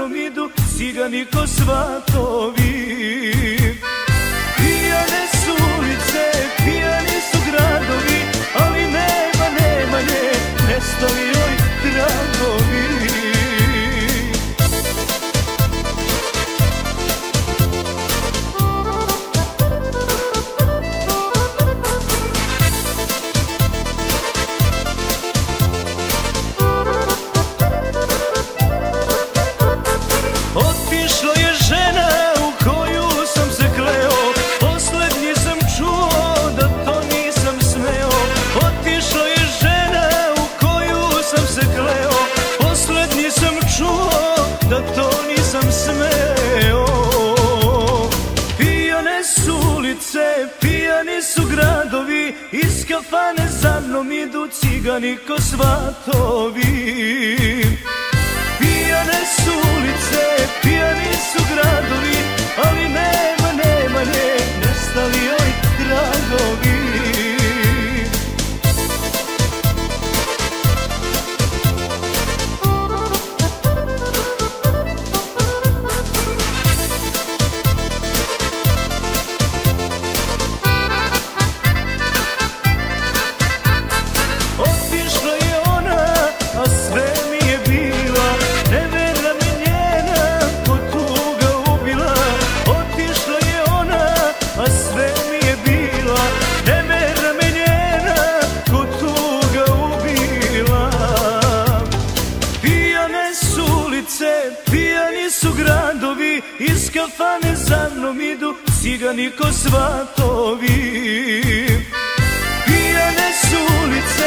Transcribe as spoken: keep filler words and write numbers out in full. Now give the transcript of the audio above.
mnom idu cigani ko svatovi. Pijane su ulice, pijani su gradovi, ali nema, nema, ne, nestali joj tragovi. Otišla je žena u koju sam se kleo, posljednji sam čuo da to nisam smeo. Otišla je žena u koju sam se kleo, posljednji sam čuo da to nisam smeo. Pijane su ulice, pijani su gradovi, iz kafane za mnom idu cigani ko svatovi. Pijane su ulice, pijani su gradovi, ali nema, nema, ne, nestali joj tragovi. Otišla je ona, a sve mi je bila, nevera me njena ko tuga ubila. Otišla je ona, a sve mi je bila, nevera me njena ko tuga ubila. Pijane su ulice, pijani su gradovi, iz kafane za mnom idu cigani ko svatovi. Pijane su ulice,